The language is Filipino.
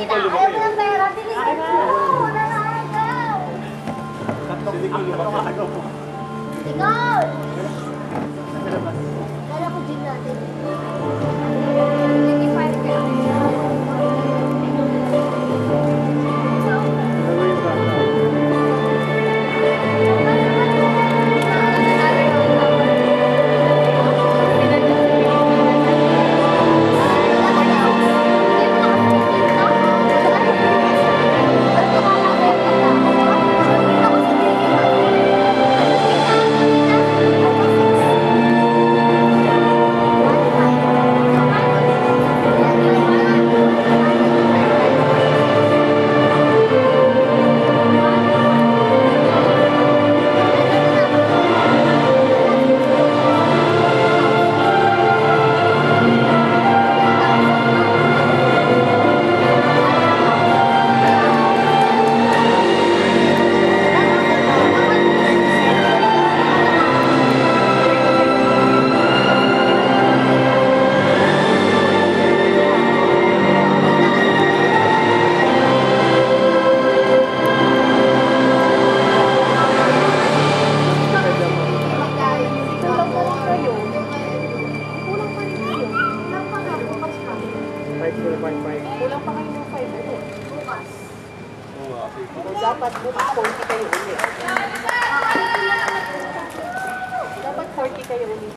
Ayaw mo ng pera, bilisan mo! Nanakaw! Ikaw! Kala ko gym natin. 25 ka. Kulang pa kayo ng 5 ulit. Bukas. Dapat bukas 40 kayo ulit. Dapat 40 kayo ulit.